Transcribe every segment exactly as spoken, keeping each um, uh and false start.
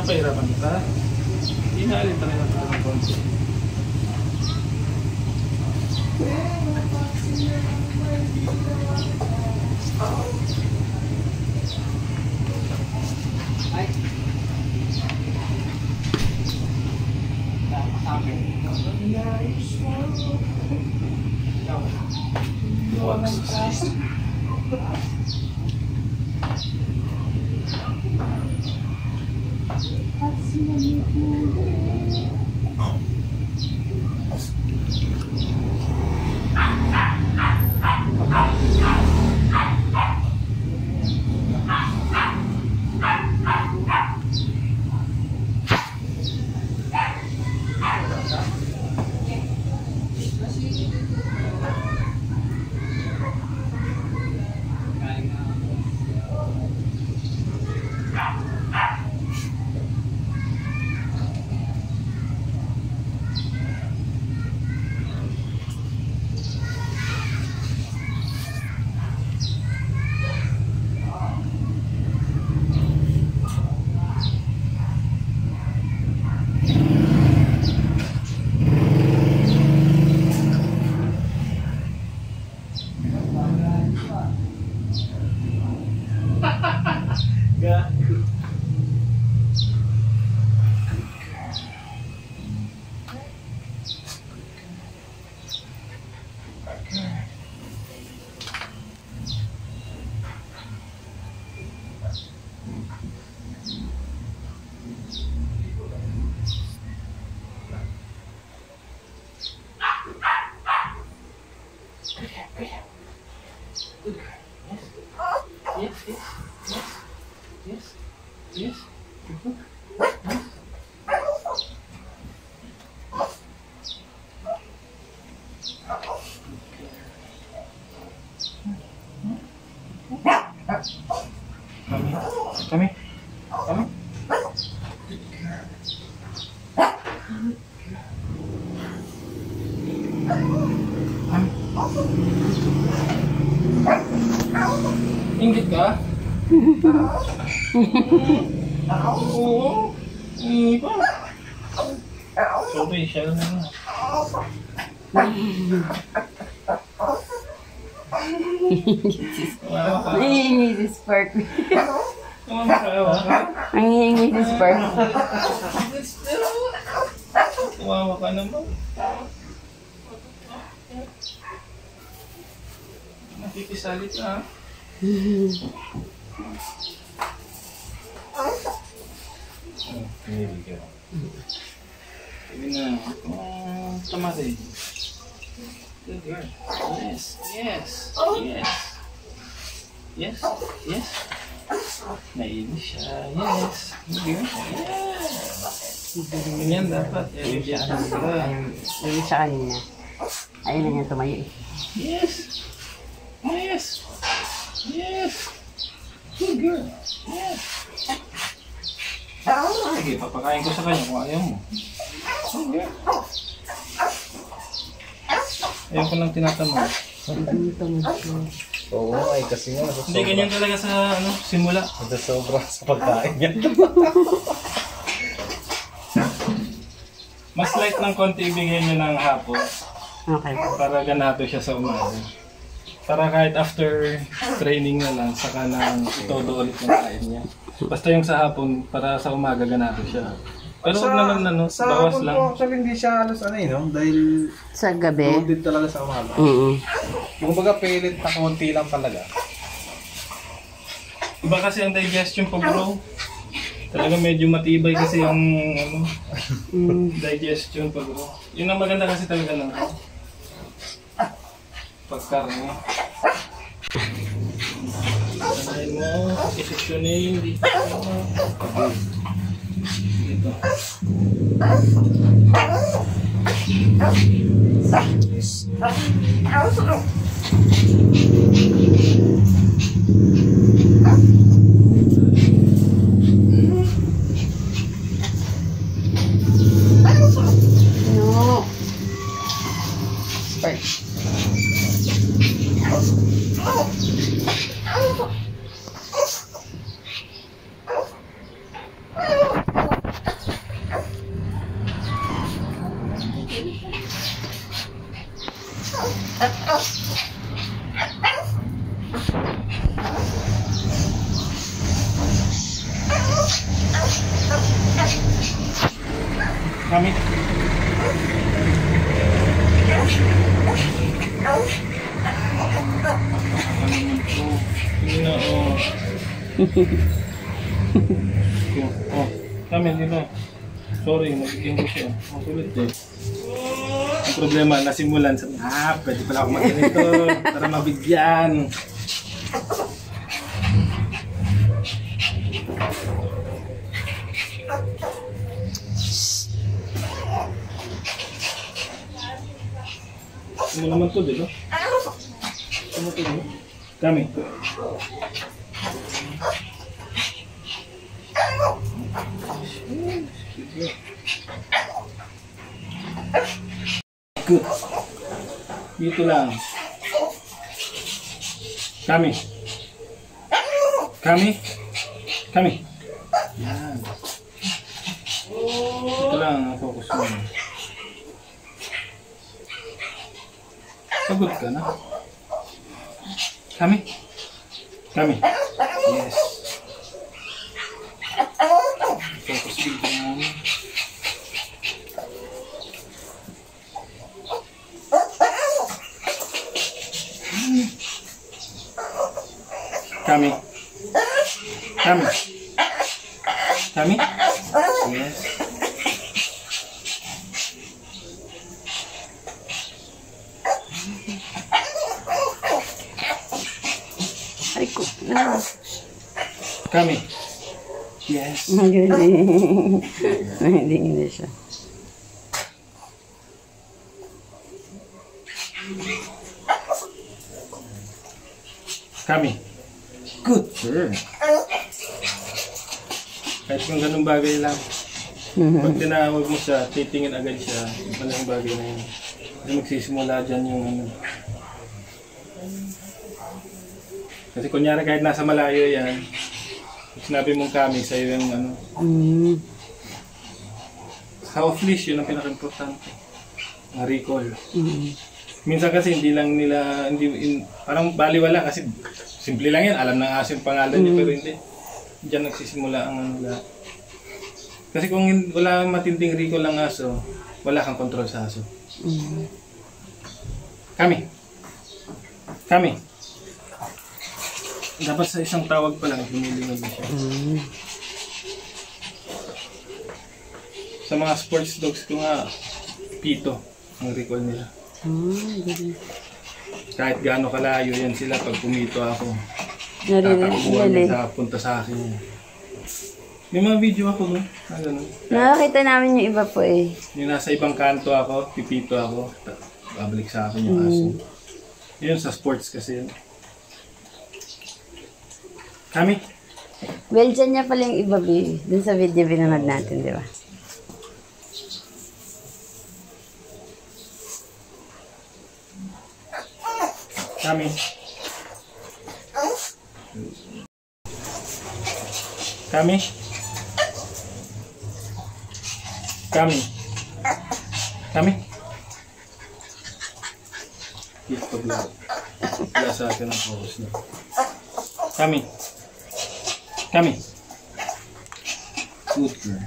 Napahirapan kita. Inaalin talaga kita ng konti. Ay. Yes, yes, yes, yes, yes. Kami, kami, kami. Inggit ka? Oo. Hindi pa. Sorry, siya na nga. Nangihingi si Spark. Tumawa ka? Nangihingi si Spark. Tumawa ka naman. Nakikisalit na. Hindi ka. Sabi na, oh, tamari. Good girl. Yes, yes, yes. Yes, yes. Nainis siya. Yes. Good girl. Yes. Ganyan dapat. Ayun siya kanina. Ayun na niya tumayo eh. Yes. Yes. Yes. Good girl. Yes. Sige, papakain ko sa kanya kung ayaw mo. Good girl. Ayaw ko lang tinatamad. Oo, ay kasi nga Hindi ganyan talaga sa ano, simula. nagsasobra sa pagkain niya. Mas light ng konti ibigay niyo ng hapon Okay. para ganado siya sa umaga. Para kahit after training na lang, saka nang todo ulit yung kain niya. Basta yung sa hapon, para sa umaga ganado siya. Pero huwag naman ano, sa bawas hapon lang. po actually hindi siya halos ano eh, no? Dahil Sa gabi? loaded talaga sa umaga. Oo. Kung baga pilit na konti lang talaga. Iba kasi ang digestion pag bro. Talaga medyo matibay kasi ang ano, digestion pag bro. Yun ang maganda kasi talaga lang. Pagkarne. Sanayin mo, isisyonin dito. Dito. No. Spark. Kami. Hindi na, oh. Oh, kami, hindi na. Sorry, nagiging ko siya. Ang sulit eh. Ang problema, nasimulan sa... Ah, pwede pala ako mag-ganito para mabigyan. Ano naman to, di ba? Ano to, di ba? Kami. Good. Dito lang. Kami. Kami. Kami. Yan. Dito lang ang focus mo. Pagod ka na. Kami. Kami. Yes. Focus dito namin. Kami. Kami. Kami. Yes. Ay ko. Ah. Kami. Yes. Magaling. Hindi hindi siya. Kami. Good. Sure. Kahit kung ganung bagay lang. Pag tinawag mo siya, titingin agad siya. Malang bagay na yun. Kasi magsisimula dyan yung ano. Kasi kunyari kahit nasa malayo yan, sinabi mong kami, sa'yo yung ano. Mm. Sa off-leash, yun ang pinaka-importante. Ang recall. Mm. Minsan kasi hindi lang nila, hindi, in, parang baliwala kasi simple lang yan, alam ng aso yung pangalan niya, Mm. pero hindi. Diyan nagsisimula ang ano lahat. Kasi kung hin- wala matinding recall ang aso, wala kang control sa aso. Mm. Kami. Kami. Dapat sa isang tawag pa lang, lumilingad na siya. Mm. Sa mga sports dogs ko nga, pito ang recall nila. Ah, galing. Kahit gaano kalayo yan sila, pag pumito ako, Narinig. tatakubuhan Galing. sa punta sa akin. May mga video ako, no? Ah, ganun. Nakakita namin yung iba po eh. Yung nasa ibang kanto ako, pipito ako, ta- babalik sa akin yung aso. Yun sa sports kasi yun. Kami. Well, dyan niya pala yung iba, B. Dun sa video binunod natin, di ba? Kami. Kami. Kami. Kami. Yes, paglaw. Wala sa akin ang focus na. Kami. Kami. Good girl.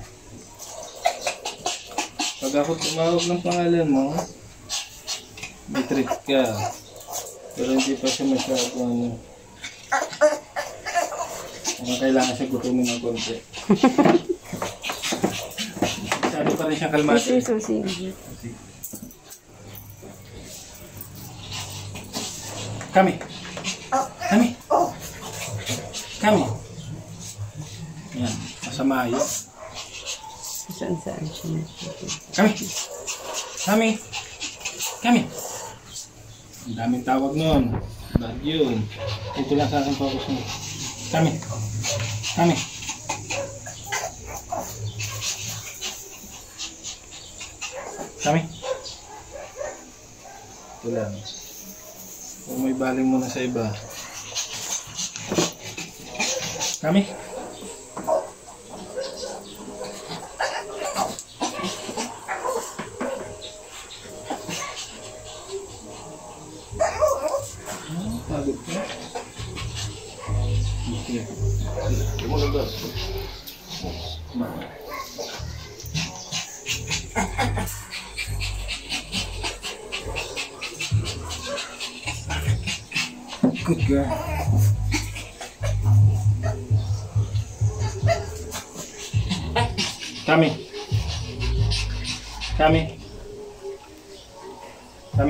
Pag ako tumawag ng pangalan mo, may treat ka. Pero hindi pa siya masyado ano. Ang kailangan siya gutumin ng konti. Masyado pa rin siyang kalmate. Susi. Kami. Kami. Kami. Yan. Masama yun. Saan saan siya? Kami. Kami. Kami. Ang daming tawag nun. Bad yun. Ito lang sa akin focus mo. Kami. Kami. Kami. Ito lang. Kung may baling muna sa iba. Kami. Pagod ka? Okay. Ito mo lang ba? Good girl. Kami. Kami. Kami.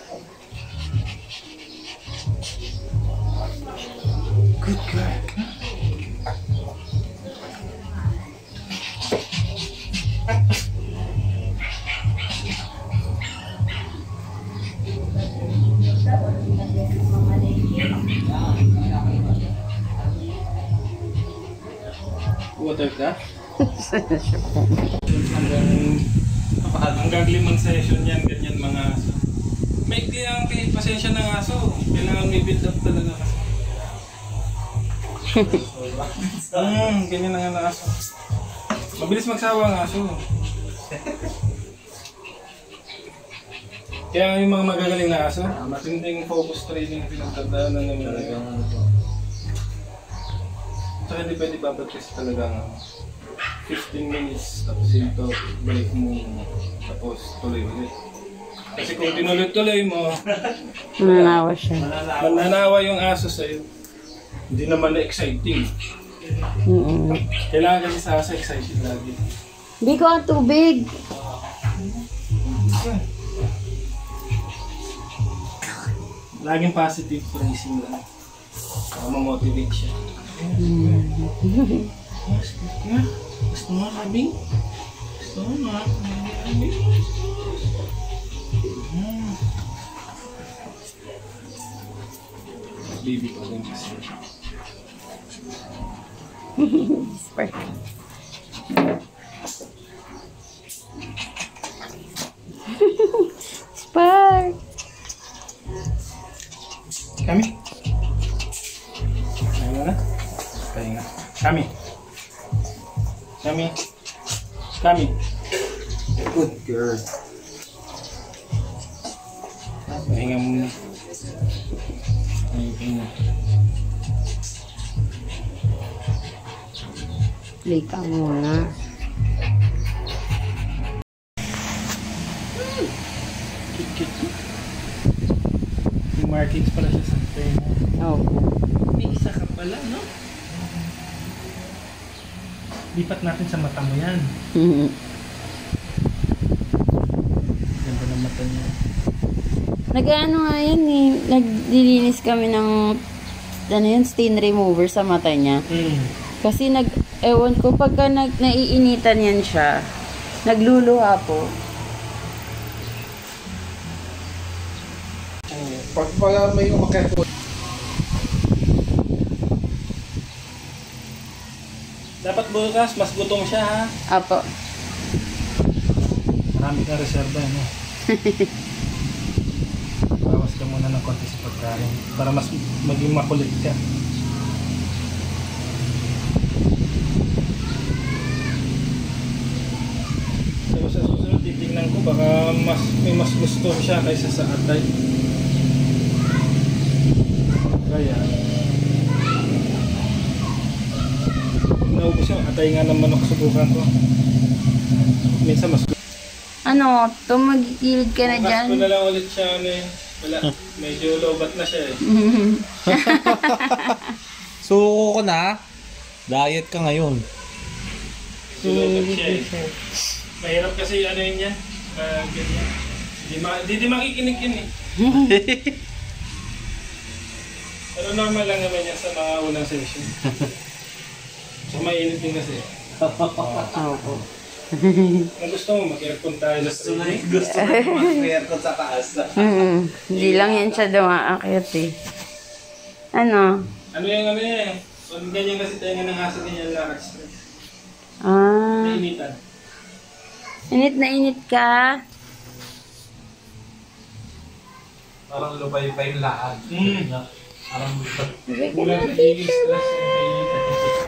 Good girl. Water ka? hanggang, hanggang limang session yan, ganyan mga aso. May kaya kay pasensya ng aso. Kailangan may build up talaga kasi. Hmm, ganyan na nga ng aso. Mabilis magsawa ang aso. Kaya yung mga magagaling na aso, matinding focus training pinagtandaan na naman talaga. Saka hindi pwede babatis talaga ng fifteen minutes tapos ito, balik mo tapos tuloy ulit. Kasi kung tinuloy-tuloy mo, Mananawa siya. mananawa yung aso sa'yo. Hindi naman na exciting. Mm-mm. Kailangan kasi sa aso excited lagi. Hindi ko ang tubig. Laging positive phrasing lang. Para ma-motivate siya. Gusto mo labing? Gusto mo labing? Baby pa rin kasi. Spark. Spark. Kami? Pahinga na? Pahinga. Kami? Kami? Kami? Good girl. Pahinga muna. Pahinga. Play ka muna. Kit-kit. May markings pala siya sa tenga. Oo. May isa ka pala, no? Lipat natin sa mata mo yan. Ganda ng mata niya. Nag-ano nga yan eh. Naglilinis kami ng ano yun, stain remover sa mata niya. Mm. Kasi nag, ewan ko, pagka nag, naiinitan yan siya, nagluluha po. Pag pala may umakyat po. Dapat bukas, mas gutom siya ha. Apo. Marami kang reserva, no? Bawas ka muna ng konti sa pagkain para mas maging makulit ka. So sa susunod, titignan ko baka mas, may mas gusto siya kaysa sa atay. Kaya naubos yung atay nga ng manok, subukan ko. Minsan mas Ano, tumagilid ka na dyan. Bukas ko na lang ulit siya, ano eh. Wala, medyo lobat na siya eh. Suko ko na. Diet ka ngayon. Medyo lobat siya eh. Mahirap kasi ano yun yan. Uh, ganyan. Di, ma di, di makikinig yun eh. Pero normal lang naman yan sa mga unang session. So mainit din kasi. Opo. Kung gusto mo, mag-aircon tayo sa training. Gusto ko mag-aircon sa taas. Mm, hindi lang yan siya dumaakit eh. Ano? Ano yung ano yan eh. Kung ganyan kasi tayo ng aso, ganyan lakad stress. Ah, Nainitan. init na init ka. Parang lupay pa yung laad. Mm. Parang Mula nagiging stress yung nainitan.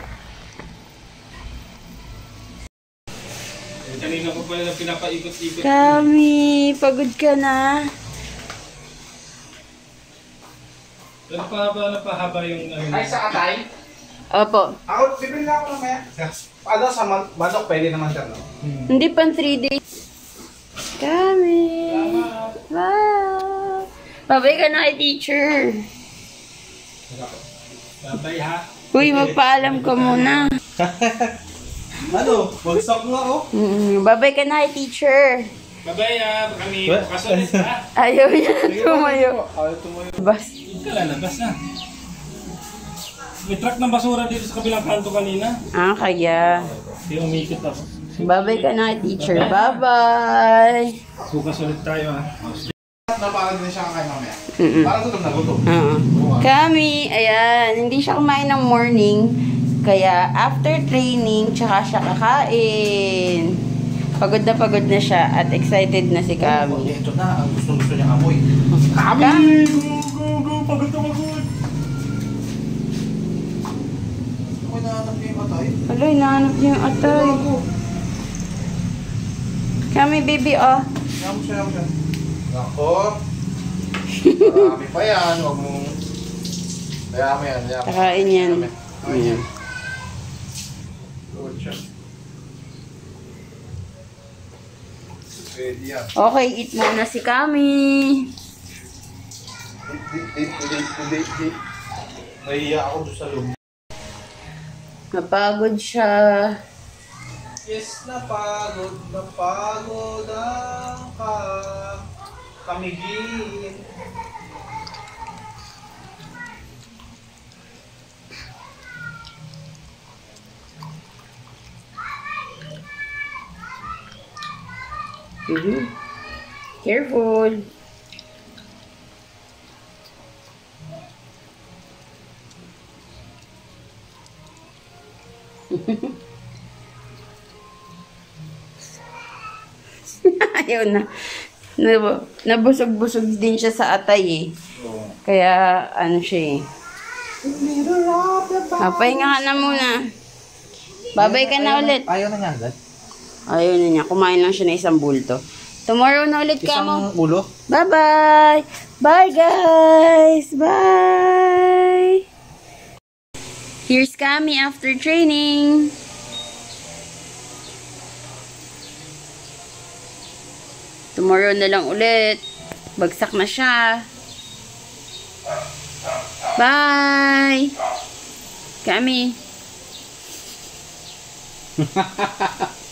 Kanina ko pala na pinapaikot-ikot. Kami, pagod ka na. Pero pahaba na pahaba yung ano. Ay, sa atay? Opo. Ako, bibili na ako mamaya. Ano, sa man manok, pwede naman siya, no? Hmm. Hindi pang three days. Kami. Wow. Babay ka na kay teacher. Babay ha. Uy, magpaalam ka muna. Ano? Bagsak nga oh. Mm, babay ka na, teacher. Babay ha. Kami bukas ulit ha. Ayaw niya na tumayo. Ayaw tumayo. Bas. Hindi ka lalabas na. May truck ng basura dito sa kabilang kanto kanina. Ah, kaya. Hindi umikot ako. Babay ka na, teacher. Bye-bye. Bukas ulit tayo ha. Napagod din siya kakain mamaya. Mm-mm. Parang gutom na gutom. Oo. Kami, ayan, hindi siya kumain ng morning. Kaya after training, tsaka siya kakain. Pagod na pagod na siya at excited na si Kami. Ito na, ang gusto-gusto niya amoy. Kami! Go, go, go. Pagod na pagod. Ako nahanap niya yung atay. Alo, hinahanap niya yung atay. Kami, baby, oh. Yam siya, yam siya. Ako. Marami pa yan. Huwag mong... Kaya mo yan. Kaya mo. Kakain yan. Kakain yan. Good siya. Ready yan. Okay, eat muna si Kami. Hindi, hindi, hindi, hindi. Nahiya ako doon sa loob. Napagod siya. Yes, napagod, napagod ang ka. Kamigin. Mhm. Careful. Ayaw na. Nab- Nabusog-busog din siya sa atay eh. Kaya ano siya eh. Ah, pahinga ka na muna. Babay ka na ulit. Ayaw na niya agad. Ayaw na niya. Kumain lang siya na isang bulto. Tomorrow na ulit ka mo. Isang ulo. Bye-bye! Bye, guys! Bye! Here's Kami after training. Tomorrow na lang ulit. Bagsak na siya. Bye! Kami.